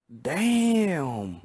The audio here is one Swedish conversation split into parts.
Damn.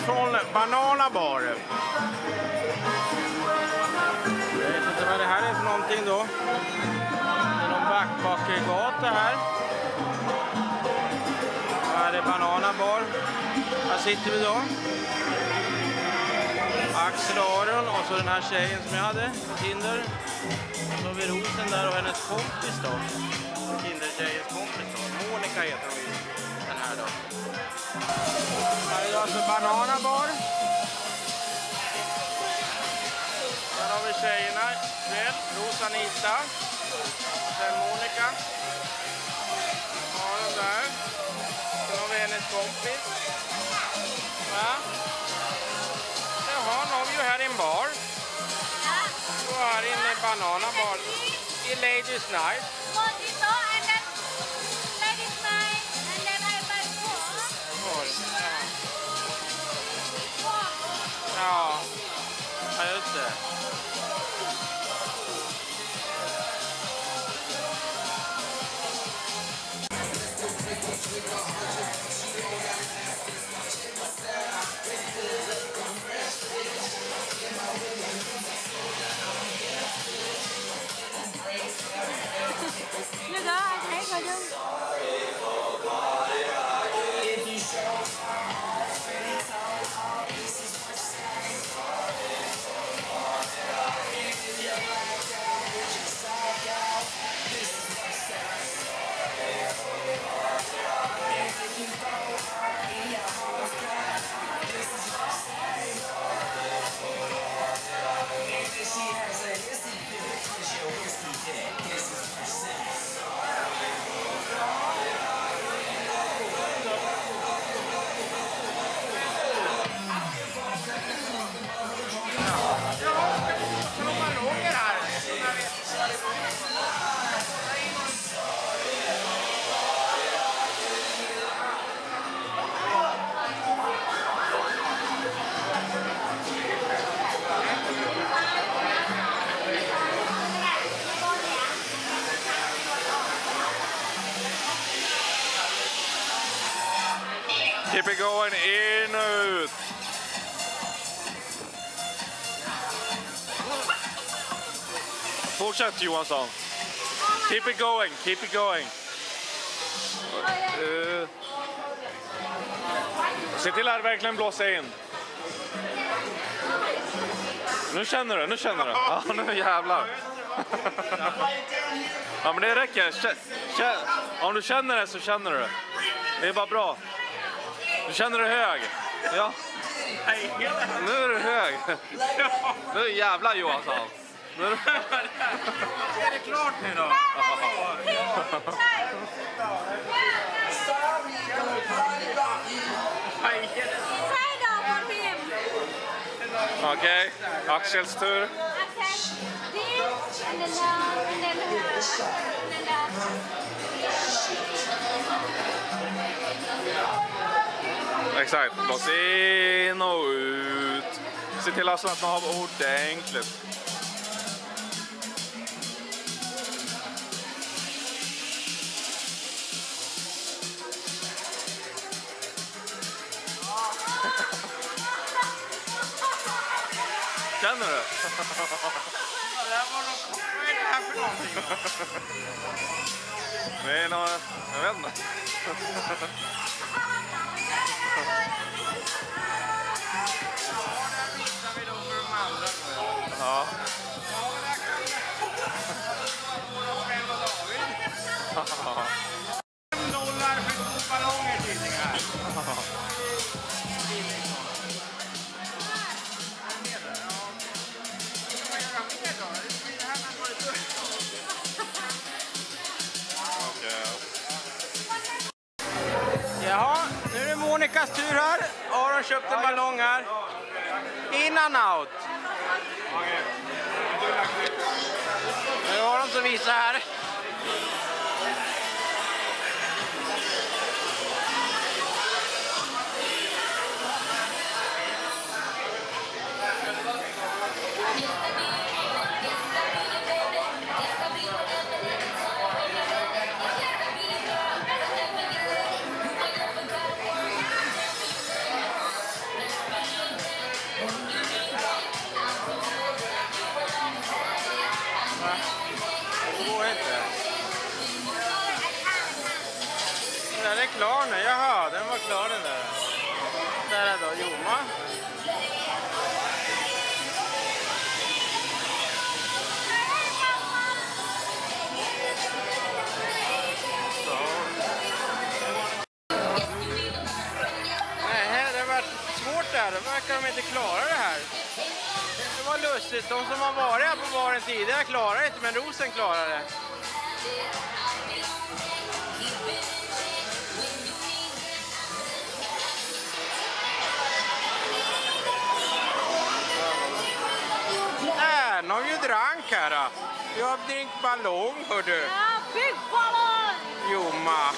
från Banana Bar. Jag vet inte vad det här är för någonting då. Det är någon backbackergata här. Här är Banana Bar. Här sitter vi då. Axel Aron och så den här tjejen som jag hade på Tinder. Så har vi Rosen där och hennes kompis då. Tinder-tjejens kompis då. Monica heter hon ju. Den här då. Här är alltså Banana Bar. Där har vi tjejerna. Väl, Rosa Anita. Sen Monica. Har de där. Sen har vi hennes kompis. Va? Jaha, nu har vi ju här en bar. Och här inne i Banana Bar. I Ladies Night. Mojito and then Ladies Night and then I buy four. Ja. Ja, just det. Lúc đó ai thấy coi chứ. Keep it going, in och ut. Fortsätt Johansson. Keep it going, keep it going. Se till att det verkligen blåsa in. Nu känner du, nu känner du. Ja, nu jävlar. Ja, men det räcker. Om du känner det så känner du det. Det är bara bra. Du känner dig hög. Ja. Nu är du hög. Nu är det jävla Johansson. Nu är det klart nu då? Okej, Axels tur. Exakt, blås in och ut. Se till att slappna av ordentligt. Känner du? Det här var något, vad är det här för någonting? Det är något, jag vet inte. Ja. $5 för 2 ballonger tidningar. Jaha, nu är det Monikas tur här. Aron köpte en ballong här. In and out. Nu är Aron som visar här. klar den där. Där är då Joma. Där, då verkar de inte klara det här. Det var lustigt, de som har varit här på baren tidigare klarar det inte, men Rosen klarar det. Någon ju drank här då. Jag har drinkballong, hör du. Ja, byggballong! Jomma.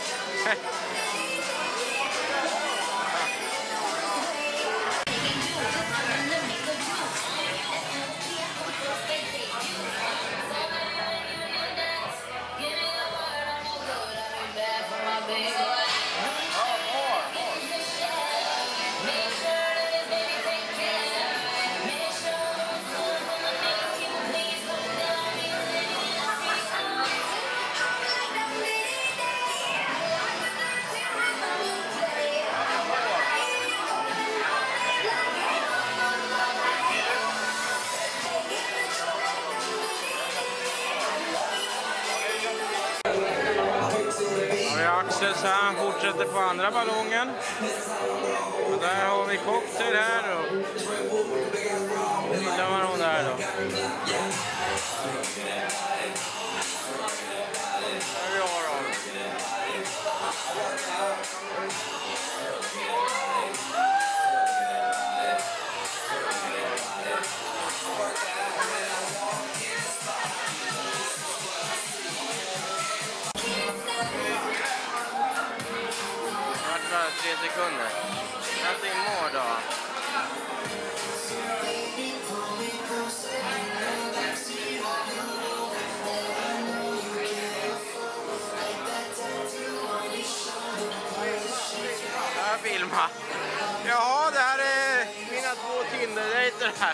Axel så han fortsätter på andra ballongen. Och där har vi cocktail här då. Där var hon där då. Där vi har dem. Bara 3 sekunder. Nothing more då. Här filma. Jaha, det här är mina 2 Tinder-dejter här.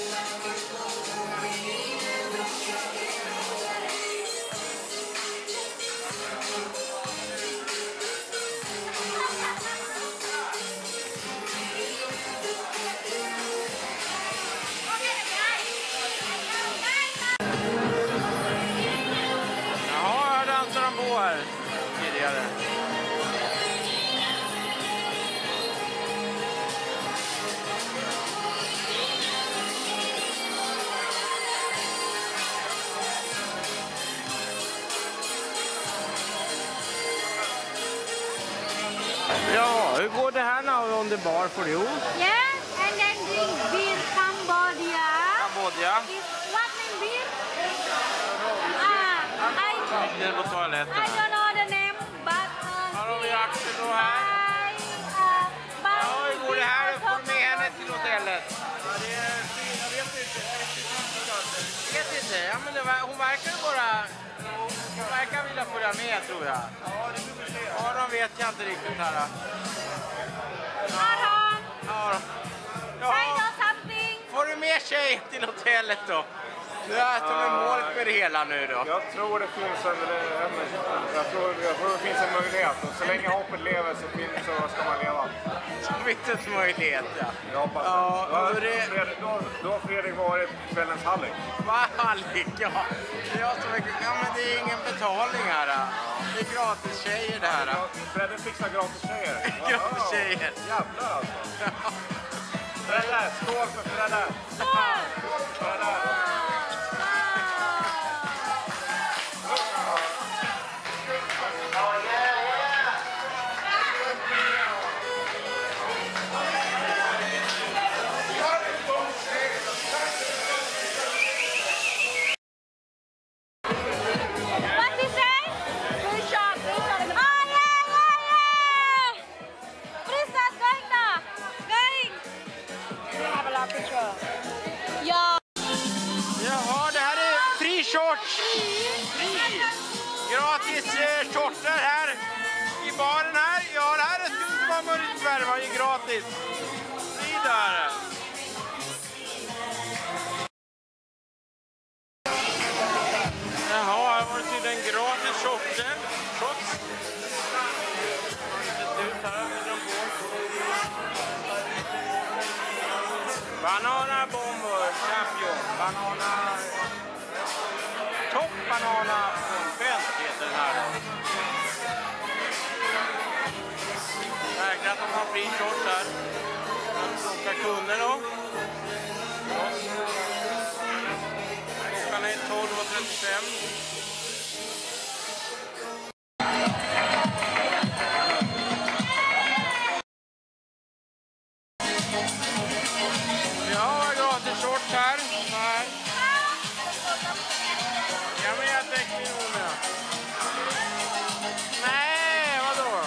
Här tidigare. Ja, hur går det här now on the bar for you? Yeah, and then drink beer Cambodia. Cambodia. What name beer? Det är på toaletten. I don't know the name, but här har vi Axel då här. Ja, hur går det här? Får med henne till hotellet? Ja, det är fint. Jag vet inte. Jag vet inte. Ja, men hon verkar bara... Hon verkar vilja följa med, tror jag. Ja, det får vi se. Ja, de vet jag inte riktigt här. Ja. Får du med tjej till hotellet då? Det är som är målet med det hela nu då. Jag tror det finns det finns en möjlighet. Och så länge hoppet lever så ska man leva. Så finns det en möjlighet, ja. Jag hoppas då har Fredrik varit kvällens hallick. Vad hallick, ja. Det är, men det är ingen betalning här. Det är gratis tjejer det här. Fredrik fixar gratis tjejer. Gratis tjejer. Jävlar alltså. Fredrik, skål för Fredrik. Fredrik. Jaha, det här är free shorts. Gratis shortar här i baren här. Ja, det här är skulle vara möjligt för det var ju gratis. Vidare. Jaha, här var det tydligen gratis shorts. Banana Bomber Champion. Banana... Top Banana Konfett heter den här då. Säkert att de har fri short här. Att plocka kunder då. Klockan är 12:35. Shorts här. Jag vill äta äggmiljoner. Nej, vadå?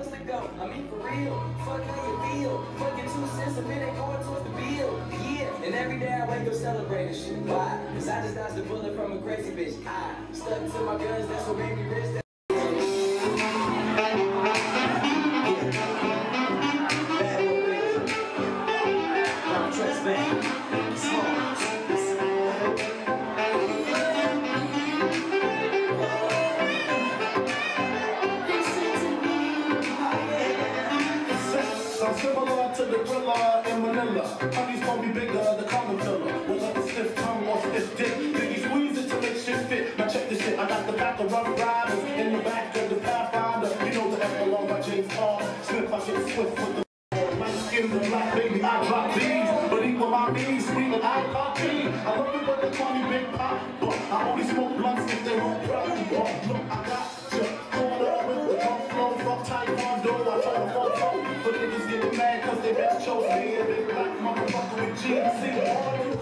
I mean for real, fuck how you feel. Fucking 2 cents a minute going towards the bill. Yeah, and every day I wake up celebrating shit. Why? Cause I just dodged a bullet from a crazy bitch. I stuck to my guns, that's what made me rich. Similar to the gorilla in Manila. Honeys call me bigger, the common filler. Whether it's stiff tongue or stiff dick, Biggie squeeze it to make shit fit. Now check this shit, I got the pack of rough riders in the back of the Pathfinder. You know the F belong by James Paul Smith. I get swift with the my skin, the black baby, I drop these. But equal my knees, screaming I copy. I love it when they call me Big Pop, but I only smoke blunts if they won't drop. Look, I got you corner with the drunk flow, fuck taekwondo. I try to fall but niggas get mad cause they best chose me. A big black motherfucker with GC.